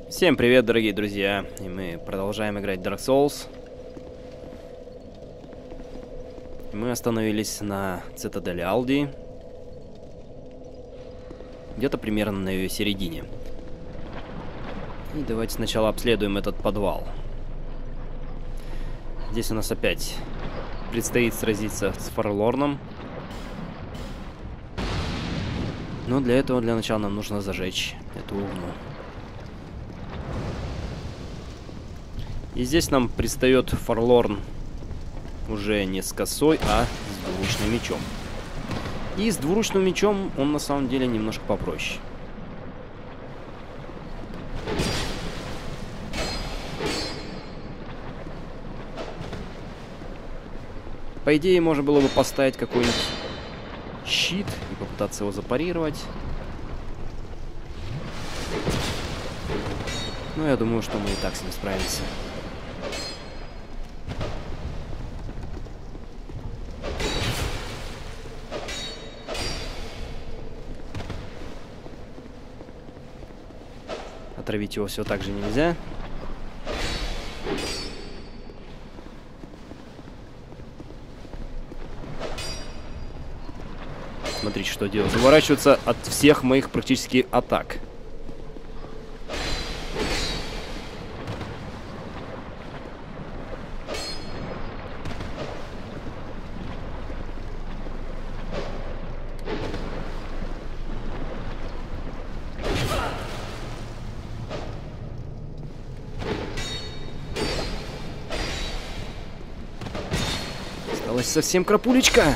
Всем привет, дорогие друзья! И мы продолжаем играть Dark Souls. Мы остановились на цитадели Алдии. Где-то примерно на ее середине. И давайте сначала обследуем этот подвал. Здесь у нас опять предстоит сразиться с Форлорном. Но для этого, для начала, нам нужно зажечь эту урну. И здесь нам предстает Форлорн уже не с косой, а с двуручным мечом. И с двуручным мечом он на самом деле немножко попроще. По идее, можно было бы поставить какой-нибудь щит и попытаться его запарировать. Но я думаю, что мы и так с ним справимся. Отравить его все так же нельзя. Смотрите, что делает. Уворачивается от всех моих практически атак. Осталось совсем крапулечка.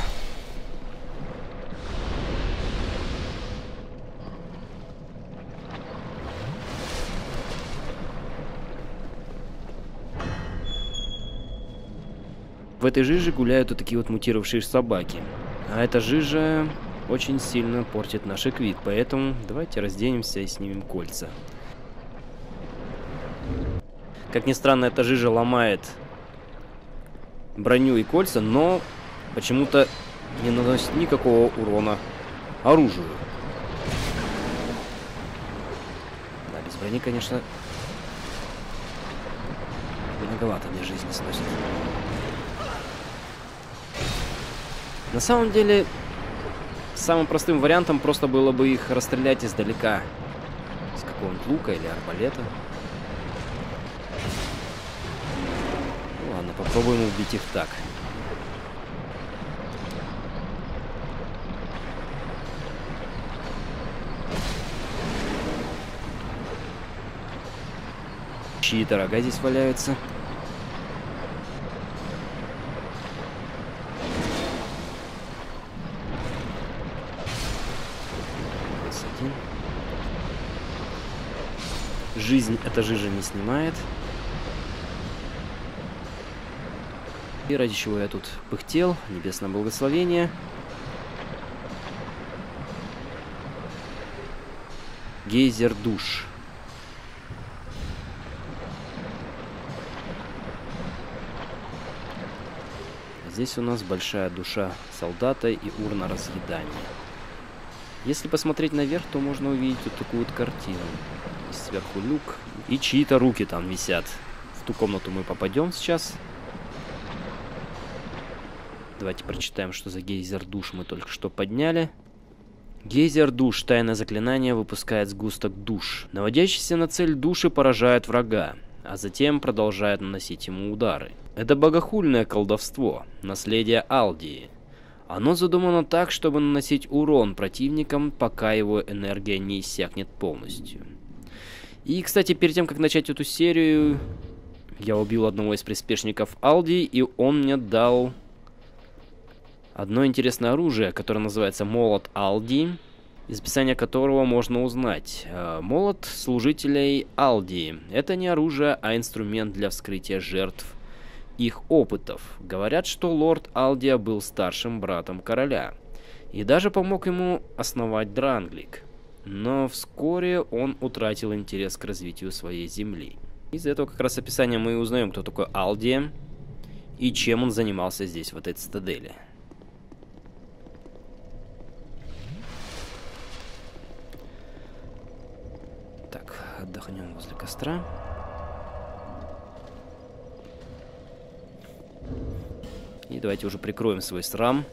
В этой жиже гуляют вот такие вот мутировавшие собаки. А эта жижа очень сильно портит наш эквип, поэтому давайте разденемся и снимем кольца. Как ни странно, эта жижа ломает броню и кольца, но почему-то не наносит никакого урона оружию. Да, без брони, конечно, многовато мне жизни сносит. На самом деле, самым простым вариантом просто было бы их расстрелять издалека. С какого-нибудь лука или арбалета. Ну, ладно, попробуем убить их так. Чьи-то рога здесь валяются. Жизнь эта жижа не снимает. И ради чего я тут пыхтел. Небесное благословение. Гейзер душ. Здесь у нас большая душа солдата и урна разъедания. Если посмотреть наверх, то можно увидеть вот такую вот картину. Сверху люк. И чьи-то руки там висят. В ту комнату мы попадем сейчас. Давайте прочитаем, что за гейзер душ мы только что подняли. Гейзер душ. Тайное заклинание выпускает сгусток душ. Наводящиеся на цель души поражают врага, а затем продолжают наносить ему удары. Это богохульное колдовство. Наследие Алдии. Оно задумано так, чтобы наносить урон противникам, пока его энергия не иссякнет полностью. И, кстати, перед тем, как начать эту серию, я убил одного из приспешников Алдии, и он мне дал одно интересное оружие, которое называется Молот Алдии, из описания которого можно узнать. Молот служителей Алдии. Это не оружие, а инструмент для вскрытия жертв их опытов. Говорят, что лорд Алдия был старшим братом короля и даже помог ему основать Дранглик. Но вскоре он утратил интерес к развитию своей земли. Из этого как раз описания мы и узнаем, кто такой Алдия и чем он занимался здесь, в этой цитадели. отдохнем возле костра. И давайте уже прикроем свой срам.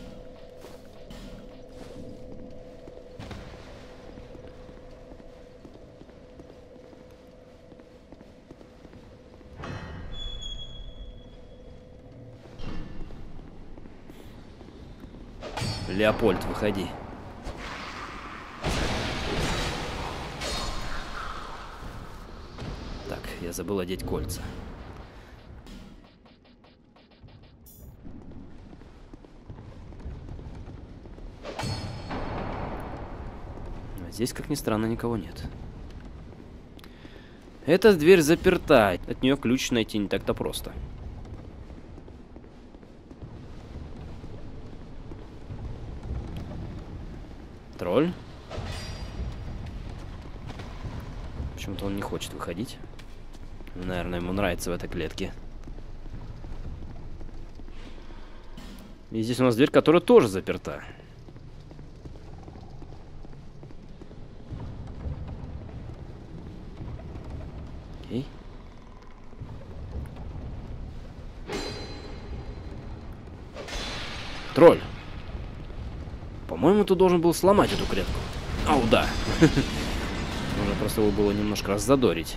Леопольд, выходи. Так, я забыл одеть кольца. А здесь, как ни странно, никого нет. Эта дверь заперта. От нее ключ найти не так-то просто. Тролль. Почему-то он не хочет выходить. Наверное, ему нравится в этой клетке. И здесь у нас дверь, которая тоже заперта. Окей. Тролль. По-моему, ты должен был сломать эту клетку. Ау, да. Нужно просто его было немножко раззадорить.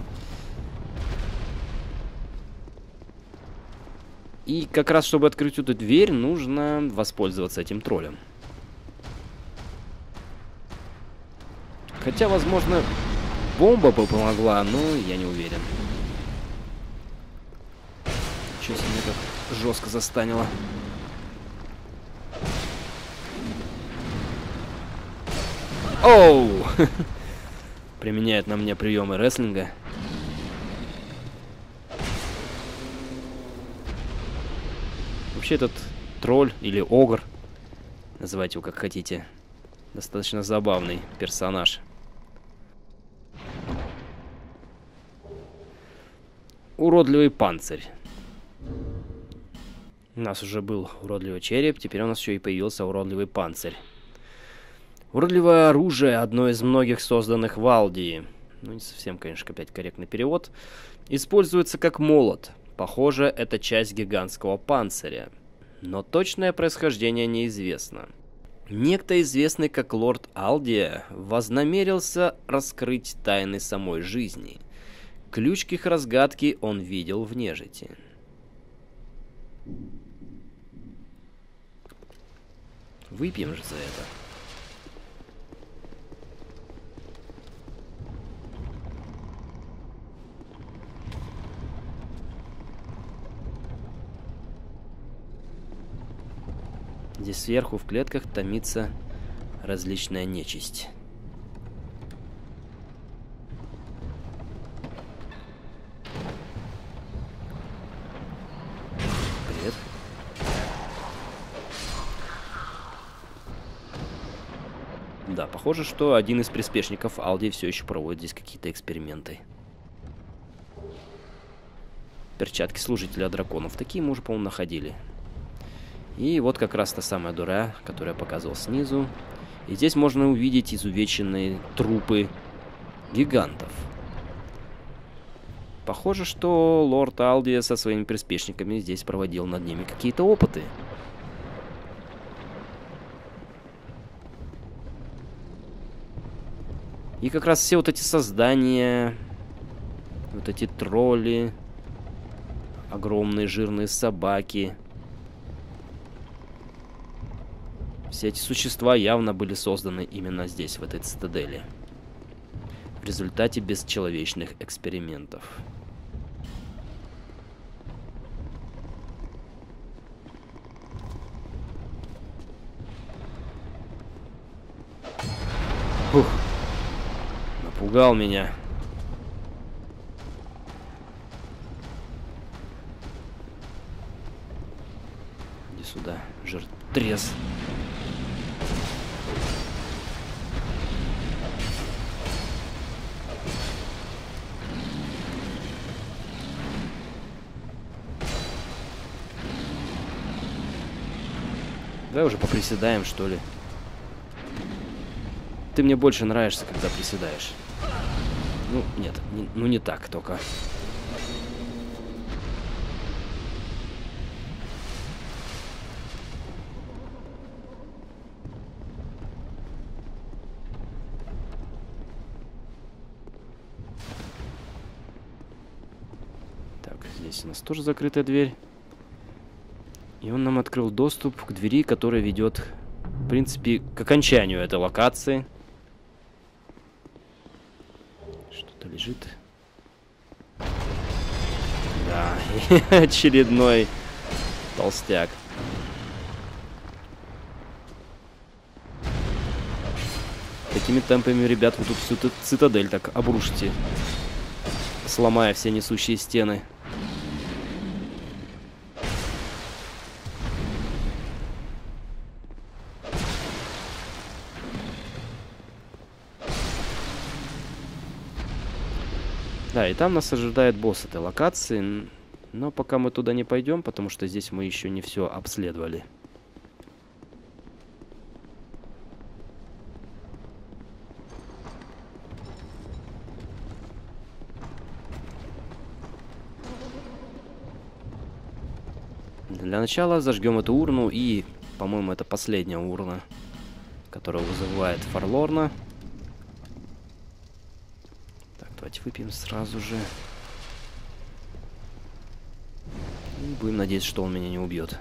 И как раз, чтобы открыть эту дверь, нужно воспользоваться этим троллем. Хотя, возможно, бомба бы помогла, но я не уверен. Чё себе меня так жестко застанило. Оу! Применяет на мне приемы рестлинга. Вообще этот тролль или огр, называйте его как хотите, достаточно забавный персонаж. Уродливый панцирь. У нас уже был уродливый череп, теперь у нас еще и появился уродливый панцирь. Уродливое оружие, одно из многих созданных в Алдии. Ну, не совсем, конечно, опять корректный перевод. Используется как молот. Похоже, это часть гигантского панциря. Но точное происхождение неизвестно. Некто, известный как лорд Алдия, вознамерился раскрыть тайны самой жизни. Ключ к их разгадке он видел в нежити. Выпьем же за это. Здесь сверху в клетках томится различная нечисть. Привет. Да, похоже, что один из приспешников Алди все еще проводит здесь какие-то эксперименты. Перчатки служителя драконов. Такие мы уже, по-моему, находили. И вот как раз та самая дыра, которую я показывал снизу. И здесь можно увидеть изувеченные трупы гигантов. Похоже, что лорд Алдия со своими приспешниками здесь проводил над ними какие-то опыты. И как раз все вот эти создания, вот эти тролли, огромные жирные собаки... Все эти существа явно были созданы именно здесь, в этой цитадели. В результате бесчеловечных экспериментов. Фух. Напугал меня. Иди сюда, жиртрез. Давай уже поприседаем, что ли. Ты мне больше нравишься, когда приседаешь. Ну, нет, ну не так только. Так, здесь у нас тоже закрытая дверь. И он нам открыл доступ к двери, которая ведет, в принципе, к окончанию этой локации. Что-то лежит. Да, очередной толстяк. Такими темпами, ребят, вы тут всю цитадель так обрушите, сломая все несущие стены. Да, и там нас ожидает босс этой локации, но пока мы туда не пойдем, потому что здесь мы еще не все обследовали. Для начала зажгем эту урну, и, по-моему, это последняя урна, которая вызывает Форлорна. Так, давайте выпьем сразу же. И будем надеяться, что он меня не убьет.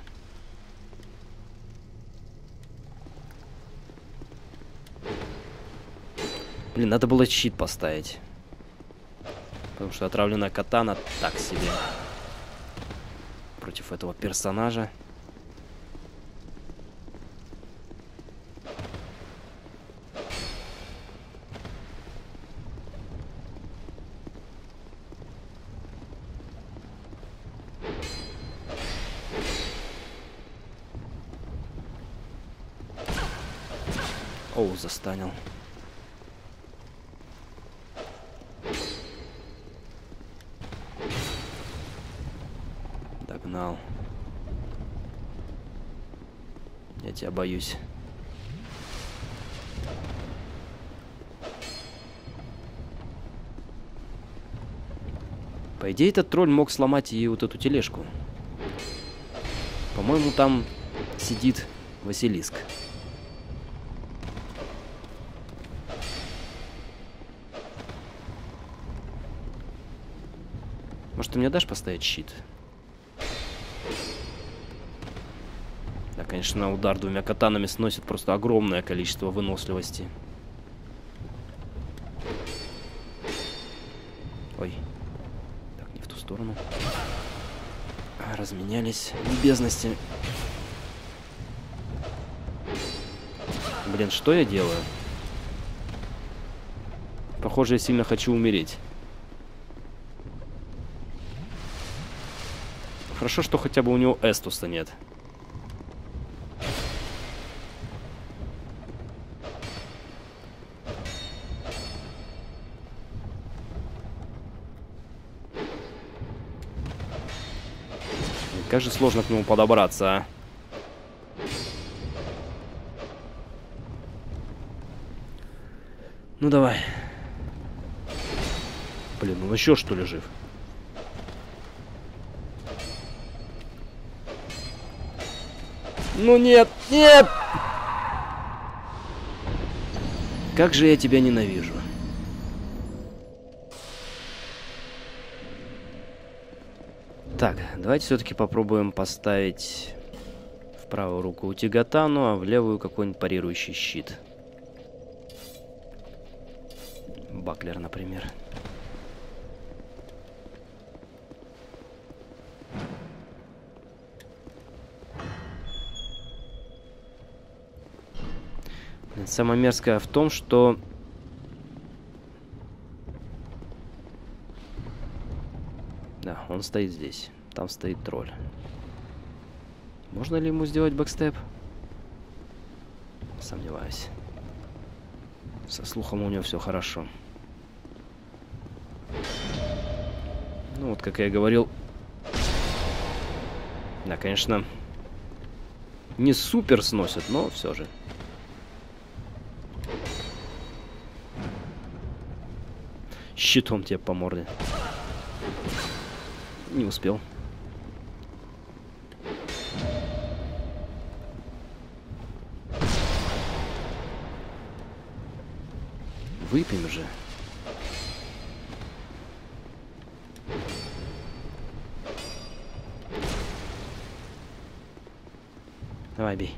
Блин, надо было щит поставить. Потому что отравленная катана так себе. Против этого персонажа. Оу, застанил. Догнал. Я тебя боюсь. По идее, этот тролль мог сломать и вот эту тележку. По-моему, там сидит Василиск. Может, ты мне дашь поставить щит? Да, конечно, удар двумя катанами сносит просто огромное количество выносливости. Ой. Так, не в ту сторону. Разменялись любезности. Блин, что я делаю? Похоже, я сильно хочу умереть. Хорошо, что хотя бы у него Эстуса нет. Как же сложно к нему подобраться, а? Ну давай. Блин, он еще что ли жив? Ну нет, нет! Как же я тебя ненавижу. Так, давайте все-таки попробуем поставить в правую руку Утигатану, а в левую какой-нибудь парирующий щит. Баклер, например. Самое мерзкое в том, что... Да, он стоит здесь. Там стоит тролль. Можно ли ему сделать бэкстеп? Сомневаюсь. Со слухом у него все хорошо. Ну вот, как я и говорил... Да, конечно, не супер сносят, но все же. щитом тебе по морде. Не успел. Выпьем же. Давай, бей.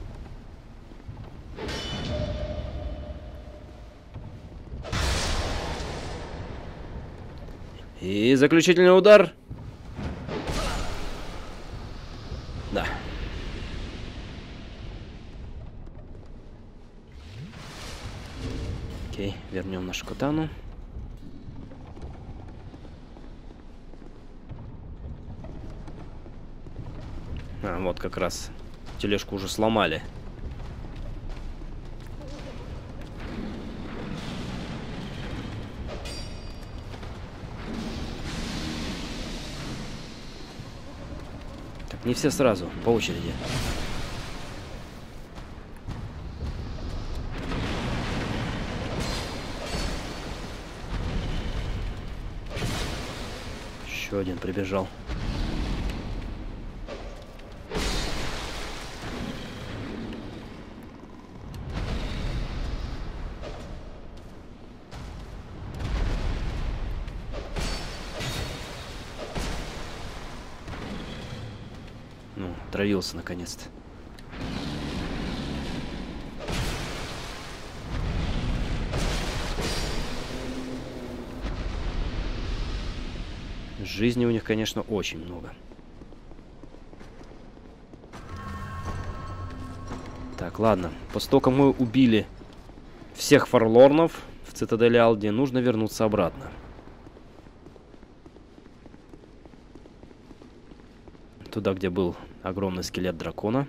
И заключительный удар. Да. Окей, вернем нашу катану. А, вот как раз тележку уже сломали. Так, не все сразу, по очереди. Еще один прибежал. Ну, отравился наконец-то. Жизни у них, конечно, очень много. Так, ладно. После того, как мы убили всех форлорнов в цитадели Алди, нужно вернуться обратно. Туда, где был огромный скелет дракона.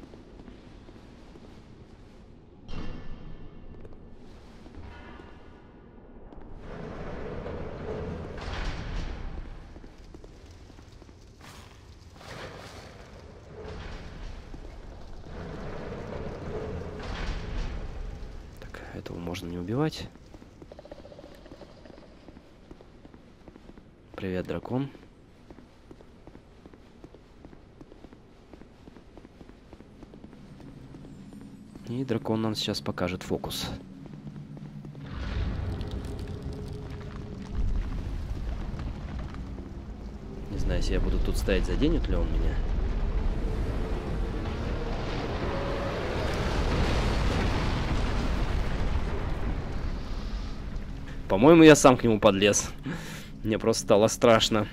Так, этого можно не убивать. Привет, дракон. И дракон нам сейчас покажет фокус. Не знаю, если я буду тут стоять, заденет ли он меня. По-моему, я сам к нему подлез. Мне просто стало страшно.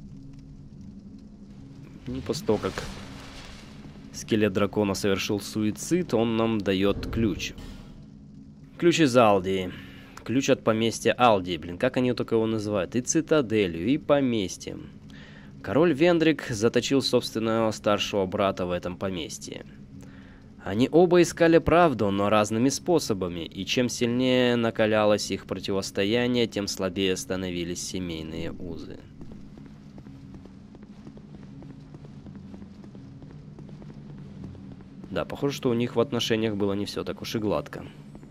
И после того, как скелет дракона совершил суицид, он нам дает ключ. Ключ из Алдии. Ключ от поместья Алдии. Блин, как они только его называют? И цитаделью, и поместьем. Король Вендрик заточил собственного старшего брата в этом поместье. Они оба искали правду, но разными способами, и чем сильнее накалялось их противостояние, тем слабее становились семейные узы. Да, похоже, что у них в отношениях было не все так уж и гладко.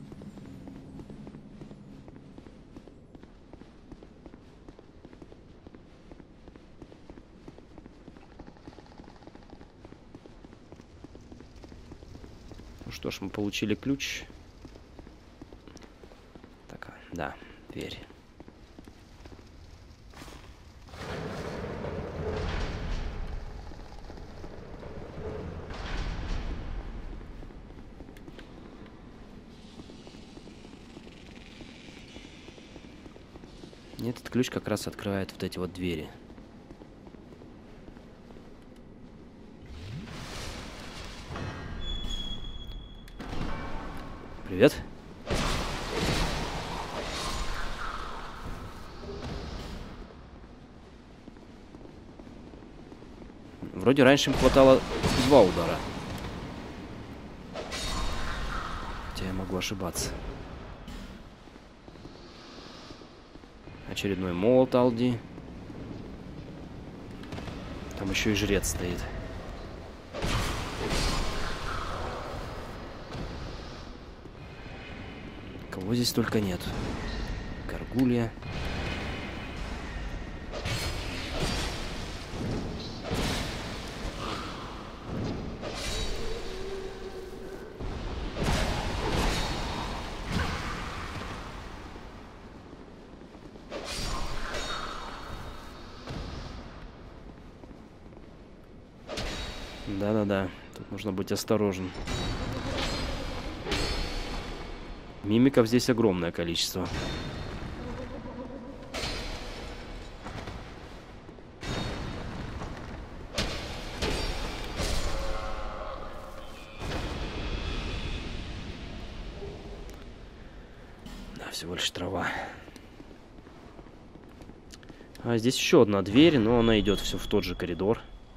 Ну что ж, мы получили ключ. Так, да, дверь. И этот ключ как раз открывает вот эти вот двери. Привет. Вроде раньше им хватало 2 удара. Хотя я могу ошибаться. Очередной молот Алди. Там еще и жрец стоит. Кого здесь только нет. Горгулья. Да-да-да, тут нужно быть осторожным. Мимиков здесь огромное количество. Да, всего лишь трава. А здесь еще одна дверь, но она идет все в тот же коридор.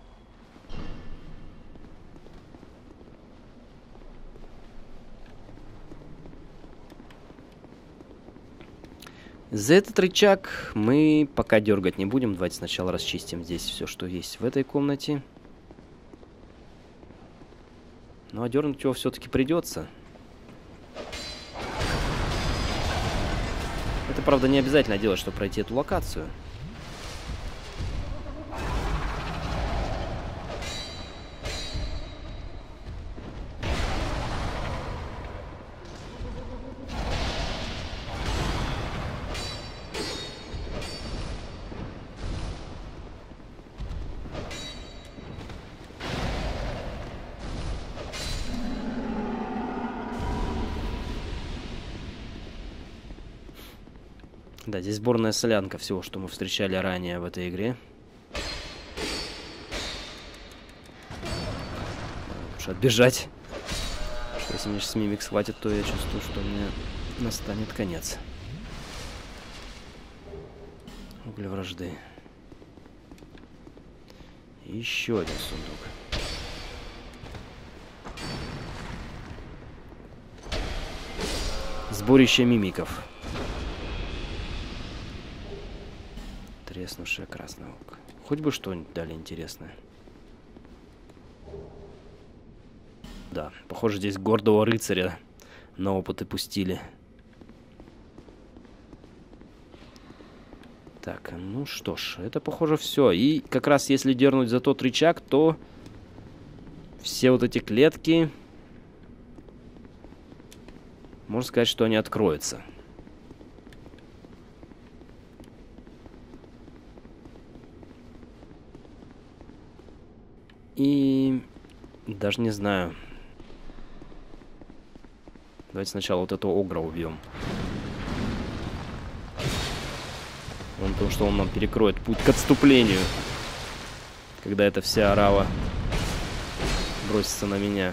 За этот рычаг мы пока дергать не будем. Давайте сначала расчистим здесь все, что есть в этой комнате. Ну а дернуть его все-таки придется. Это, правда, не обязательно делать, чтобы пройти эту локацию. Да, здесь сборная солянка всего, что мы встречали ранее в этой игре. Лучше отбежать. Что если меня сейчас мимик схватит, то я чувствую, что мне настанет конец. Уголь вражды. И еще один сундук. Сборище мимиков. Треснувшая красная око. Хоть бы что-нибудь дали интересное. Да, похоже, здесь гордого рыцаря на опыты пустили. Так, ну что ж, это похоже все. И как раз если дернуть за тот рычаг, то все вот эти клетки, можно сказать, что они откроются. И даже не знаю. Давайте сначала вот этого огра убьем. Потому что он нам перекроет путь к отступлению. Когда эта вся орава бросится на меня.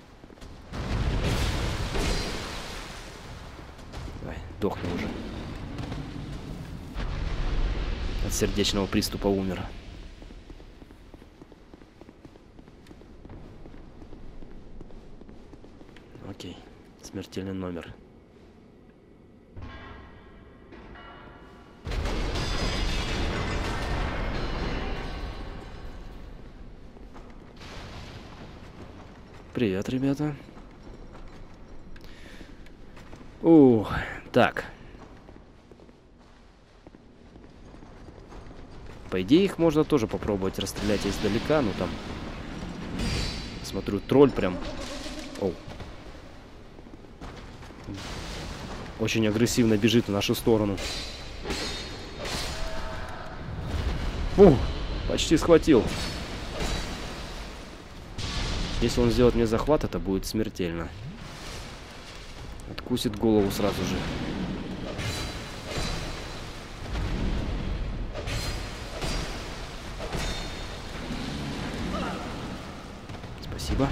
Давай, дохни уже. От сердечного приступа умер. Окей, смертельный номер. Привет, ребята. Так. По идее, их можно тоже попробовать расстрелять издалека, но там... Смотрю, тролль прям... Очень агрессивно бежит в нашу сторону. Почти схватил. Если он сделает мне захват, это будет смертельно. Откусит голову сразу же. Спасибо.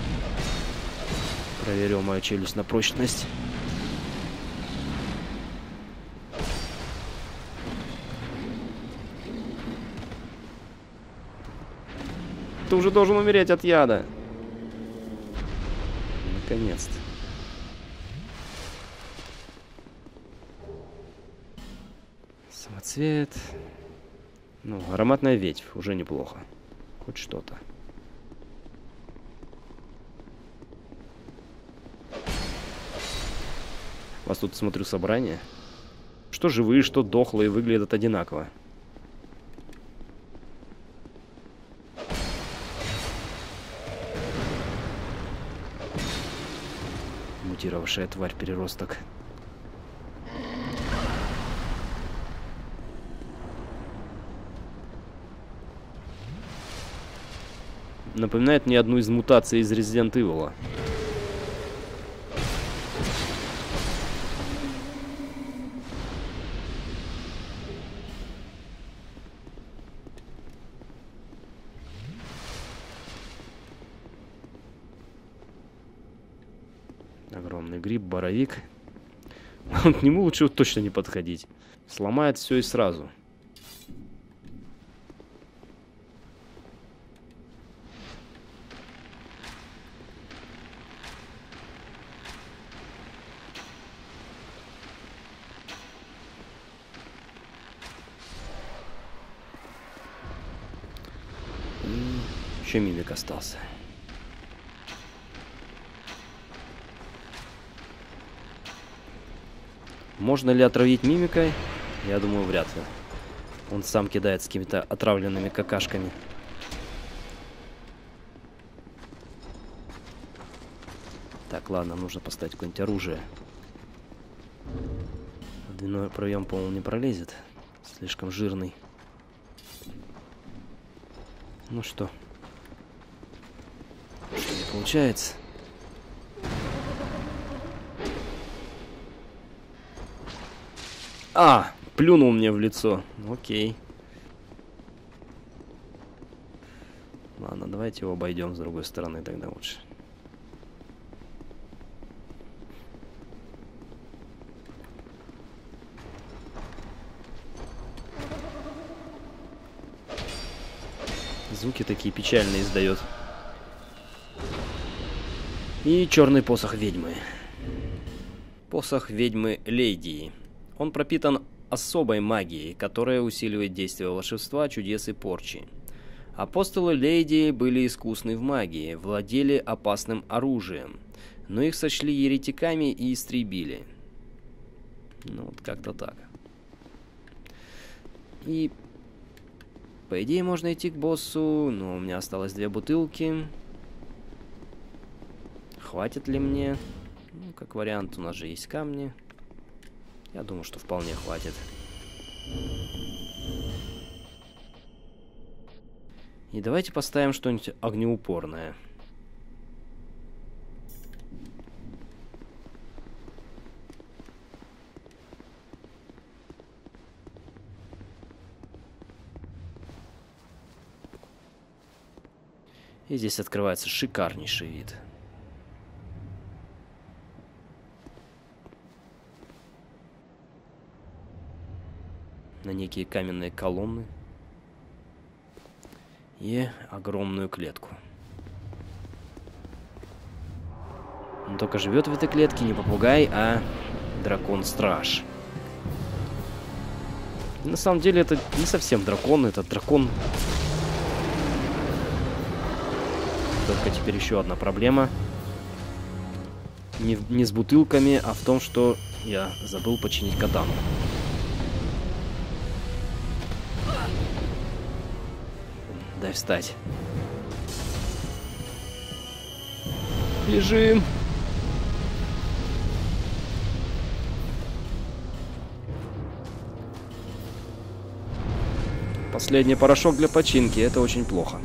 Проверил мою челюсть на прочность. Ты уже должен умереть от яда. Наконец-то. Самоцвет. Ну, ароматная ветвь. Уже неплохо. Хоть что-то. У вас тут, смотрю, собрание. Что живые, что дохлые выглядят одинаково. Мутировавшая тварь-переросток. напоминает мне одну из мутаций из Resident Evil. Огромный гриб, боровик. К нему лучше точно не подходить. Сломает все и сразу. Еще мимик остался. Можно ли отравить мимикой? Я думаю, вряд ли. Он сам кидает с какими-то отравленными какашками. Так, ладно, нужно поставить какое-нибудь оружие. Дверной проем, по-моему, не пролезет. Слишком жирный. Ну что? Что не получается? А, плюнул мне в лицо. Окей. Ладно, давайте его обойдем с другой стороны тогда лучше. Звуки такие печальные издает. И черный посох ведьмы. Посох ведьмы Лейдии. Он пропитан особой магией, которая усиливает действие волшебства, чудес и порчи. Апостолы Лейдии были искусны в магии, владели опасным оружием, но их сочли еретиками и истребили. Ну, вот как-то так. И, по идее, можно идти к боссу, но у меня осталось 2 бутылки. Хватит ли мне? Ну, как вариант, у нас же есть камни. Я думаю, что вполне хватит. И давайте поставим что-нибудь огнеупорное. И здесь открывается шикарнейший вид. На некие каменные колонны и огромную клетку. Он только живет в этой клетке не попугай, а дракон-страж. На самом деле это не совсем дракон, это дракон. Только теперь еще одна проблема. Не с бутылками, а в том, что я забыл починить катану. Дай встать. Бежим. Последний порошок для починки. Это очень плохо.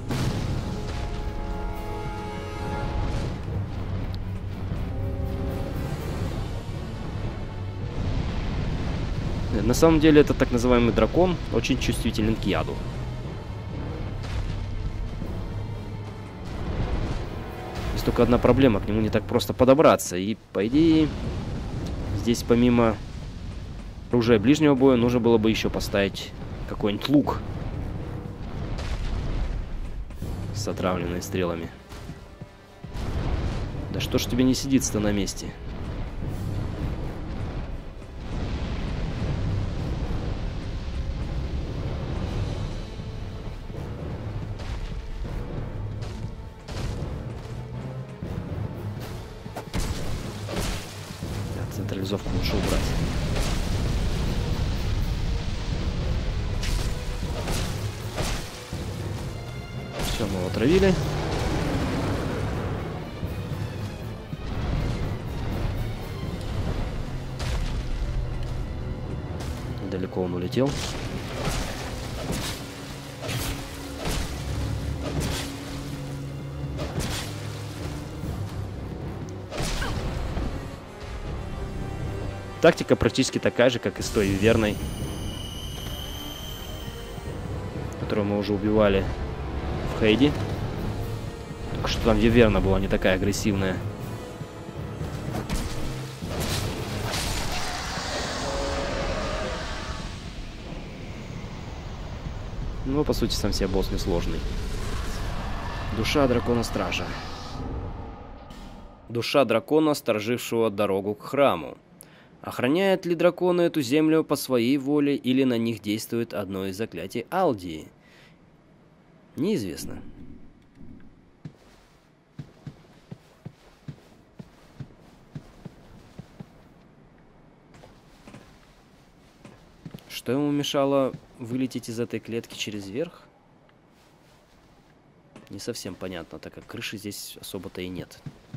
На самом деле это так называемый дракон, очень чувствителен к яду. Есть только одна проблема, к нему не так просто подобраться. И, по идее, здесь помимо оружия ближнего боя нужно было бы еще поставить какой-нибудь лук с отравленными стрелами. Да что ж тебе не сидится-то на месте? Централизовку лучше убрать. Все, мы его отравили. Далеко он улетел. Тактика практически такая же, как и с той Виверной, которую мы уже убивали в Хейди. Только что там Виверна была не такая агрессивная. Ну, по сути, сам себе босс несложный. Душа дракона-стража. Душа дракона, сторожившего дорогу к храму. Охраняют ли драконы эту землю по своей воле, или на них действует одно из заклятий Алдии? Неизвестно. Что ему мешало вылететь из этой клетки через верх? Не совсем понятно, так как крыши здесь особо-то и нет.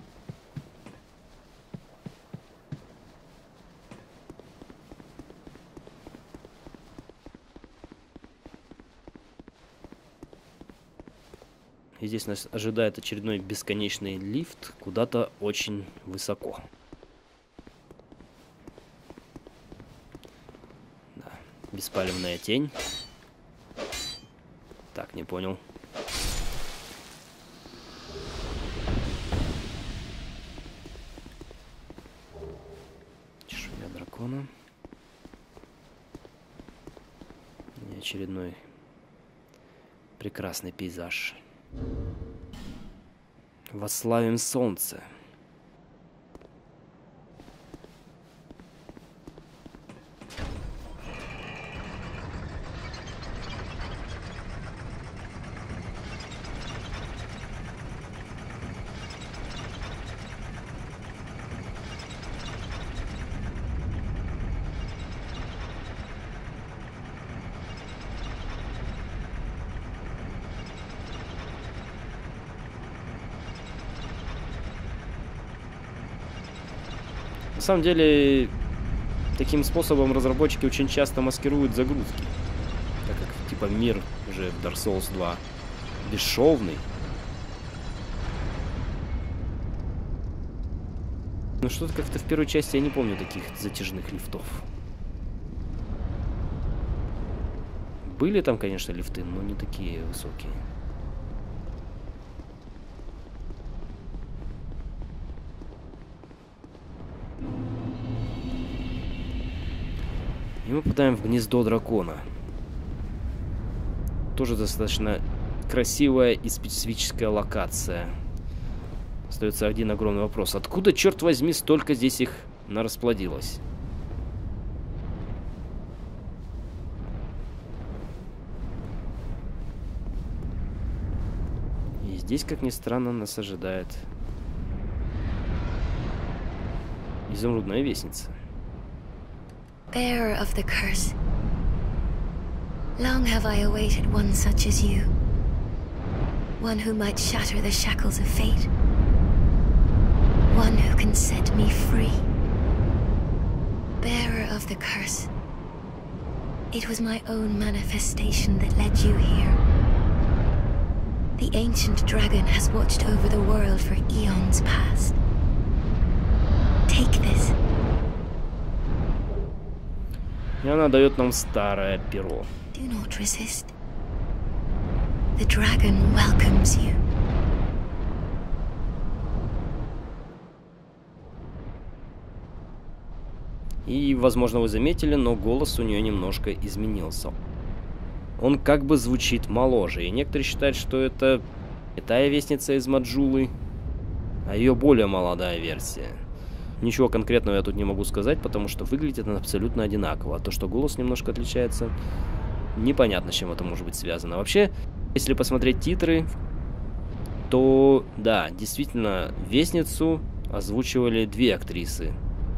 И здесь нас ожидает очередной бесконечный лифт куда-то очень высоко. Да. Беспалевная тень. Так, не понял. Чешуя дракона. И очередной прекрасный пейзаж. Восславим солнце. На самом деле, таким способом разработчики очень часто маскируют загрузки. Так как, типа, мир уже в Dark Souls 2 бесшовный. Ну что-то как-то в первой части я не помню таких затяжных лифтов. Были там, конечно, лифты, но не такие высокие. И мы попадаем в гнездо дракона. Тоже достаточно красивая и специфическая локация. Остается один огромный вопрос. Откуда, черт возьми, столько здесь их нарасплодилось? И здесь, как ни странно, нас ожидает изумрудная вестница. Bearer of the curse, long have I awaited one such as you, one who might shatter the shackles of fate, one who can set me free. Bearer of the curse, it was my own manifestation that led you here. The ancient dragon has watched over the world for eons past. Take this. И она дает нам старое перо. Do not resist. The dragon welcomes you. И, возможно, вы заметили, но голос у нее немножко изменился. Он как бы звучит моложе. И некоторые считают, что это не та вестница из Маджулы, а ее более молодая версия. Ничего конкретного я тут не могу сказать, потому что выглядит она абсолютно одинаково. А то, что голос немножко отличается, непонятно, с чем это может быть связано. Вообще, если посмотреть титры, то, да, действительно, Вестницу озвучивали две актрисы.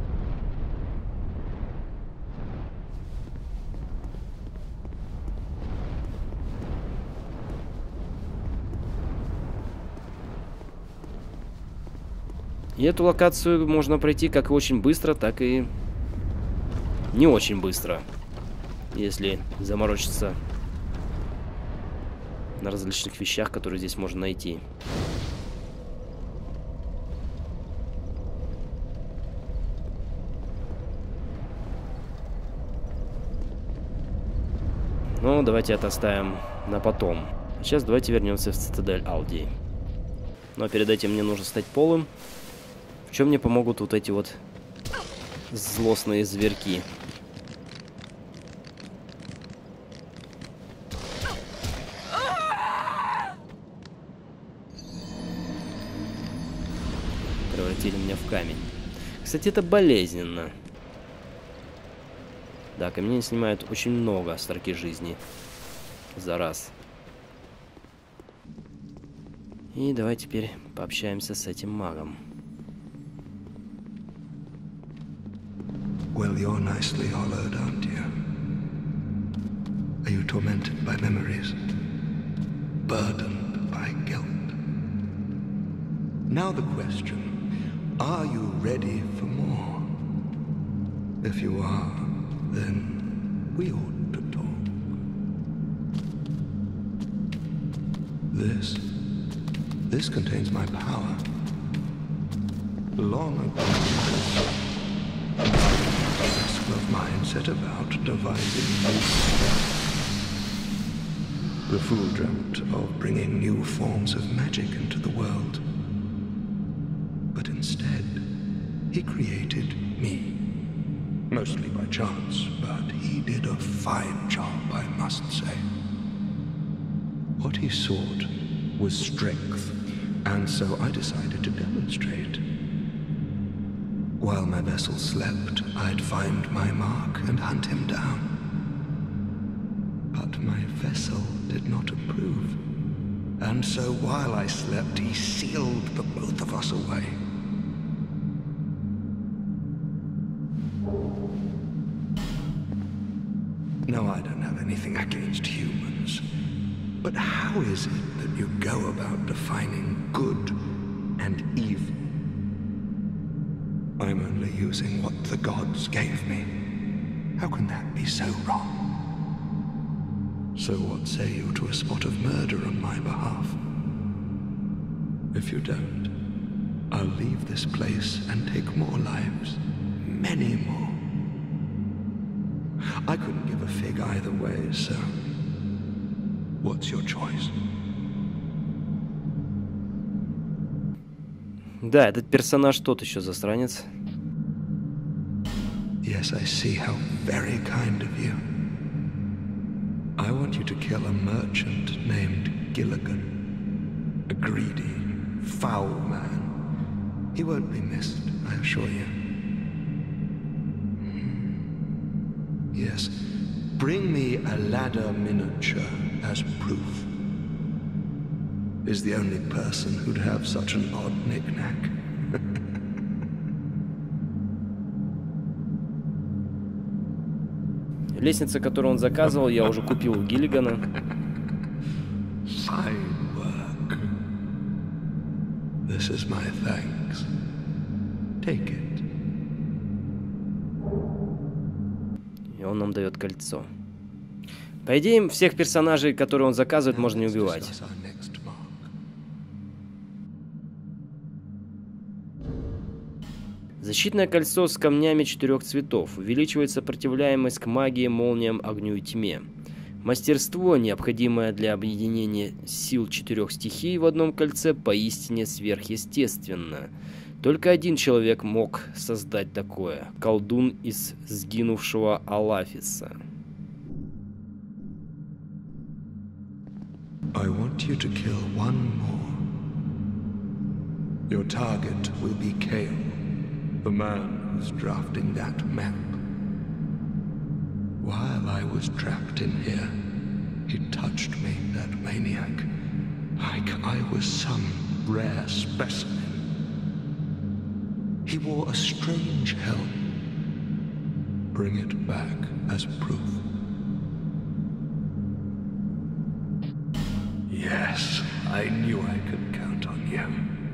И эту локацию можно пройти как очень быстро, так и не очень быстро, если заморочиться на различных вещах, которые здесь можно найти. Но давайте это оставим на потом. Сейчас давайте вернемся в цитадель Алдии. Но перед этим мне нужно стать полым. В чем мне помогут вот эти вот злостные зверьки? Превратили меня в камень. Кстати, это болезненно. Да, камни снимают очень много строки жизни за раз. И давай теперь пообщаемся с этим магом. Well, you're nicely hollowed, aren't you? Are you tormented by memories? Burdened by guilt? Now the question, are you ready for more? If you are, then we ought to talk. This contains my power. Long ago, of mine set about devising new spells. The fool dreamt of bringing new forms of magic into the world. But instead, he created me. Mostly by chance, but he did a fine job, I must say. What he sought was strength, and so I decided to demonstrate. While my vessel slept, I'd find my mark and hunt him down. But my vessel did not approve. And so while I slept, he sealed the both of us away. No, I don't have anything against humans. But how is it that you go about defining good and evil? I'm only using what the gods gave me. How can that be so wrong? So what say you to a spot of murder on my behalf? If you don't, I'll leave this place and take more lives. Many more. I couldn't give a fig either way, so what's your choice? Да, этот персонаж тот еще засранец. Yes, I see how very kind of you. I want you to kill a merchant named Gilligan. A greedy, foul man. He won't be missed, I assure you. Yes, bring me a ladder miniature as proof. Is the only person who'd have such an odd knick-knack. Лестница, которую он заказывал, я уже купил у Гиллигана. Fine work. This is my thanks. Take it. И он нам дает кольцо. По идее, всех персонажей, которые он заказывает, можно не убивать. Защитное кольцо с камнями 4 цветов. Увеличивает сопротивляемость к магии, молниям, огню и тьме. Мастерство, необходимое для объединения сил 4 стихий в одном кольце, поистине сверхъестественно. Только один человек мог создать такое. Колдун из сгинувшего Алафиса. I want you to kill one more. Your target will be Kale. The man who's drafting that map. While I was trapped in here, he touched me, that maniac, like I was some rare specimen. He wore a strange helm. Bring it back as proof. Yes, I knew I could count on you.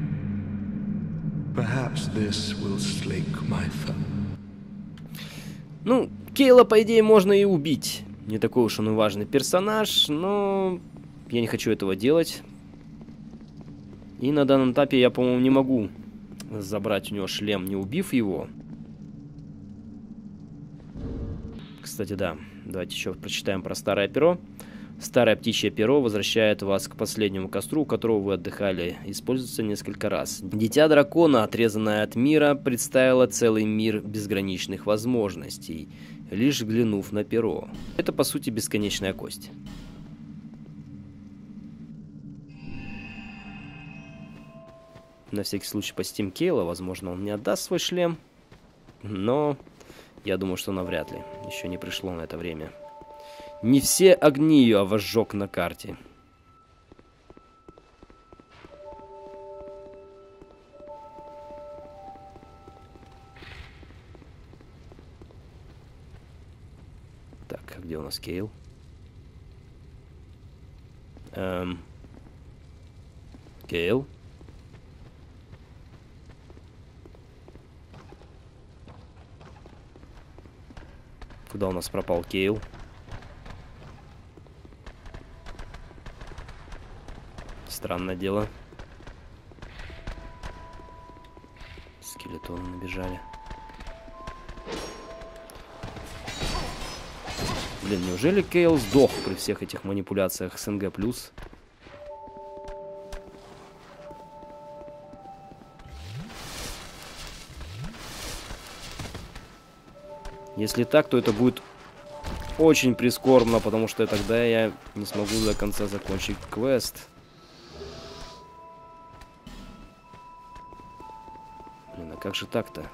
Perhaps this will slake my thumb. Ну, Кейла, по идее, можно и убить. Не такой уж он и важный персонаж, но я не хочу этого делать. И на данном этапе я, по-моему, не могу забрать у него шлем, не убив его. Кстати, да. Давайте еще прочитаем про старое перо. Старое птичье перо возвращает вас к последнему костру, у которого вы отдыхали. Используется несколько раз. Дитя дракона, отрезанное от мира, представило целый мир безграничных возможностей, лишь взглянув на перо. Это, по сути, бесконечная кость. На всякий случай посетим Кейла. Возможно, он не отдаст свой шлем. Но я думаю, что навряд ли. Еще не пришло на это время. Не все огни я возжег на карте. Так, а где у нас Кейл? Кейл? Куда у нас пропал Кейл? Странное дело. Скелетоны набежали. Блин, неужели Кейл сдох при всех этих манипуляциях СНГ+. Если так, то это будет очень прискорбно, потому что тогда я не смогу до конца закончить квест. Блин, а как же так-то?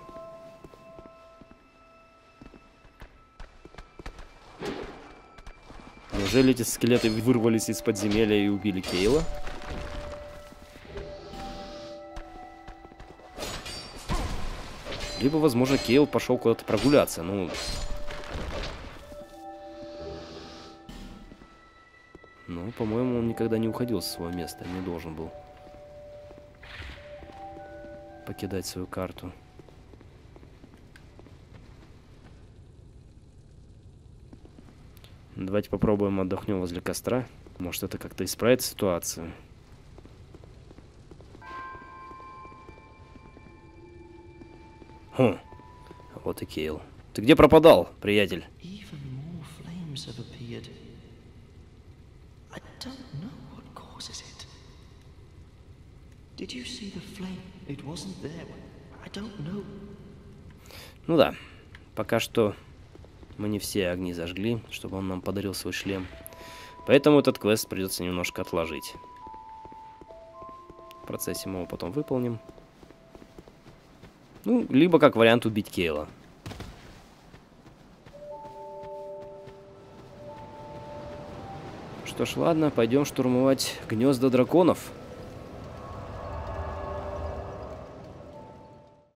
Неужели эти скелеты вырвались из подземелья и убили Кейла? Либо, возможно, Кейл пошел куда-то прогуляться. Ну, по-моему, он никогда не уходил со своего места. Не должен был покидать свою карту. Давайте попробуем отдохнем возле костра. Может, это как-то исправит ситуацию. Хм. Вот и Кейл. Ты где пропадал, приятель? Ну да. Пока что мы не все огни зажгли, чтобы он нам подарил свой шлем. Поэтому этот квест придется немножко отложить. В процессе мы его потом выполним. Ну, либо как вариант убить Кейла. Что ж, ладно, пойдем штурмовать гнезда драконов.